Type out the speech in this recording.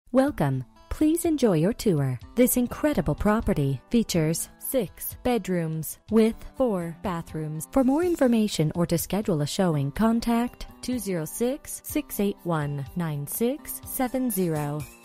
Welcome. Please enjoy your tour. This incredible property features 6 bedrooms with 4 bathrooms. For more information or to schedule a showing, contact 206-681-9670.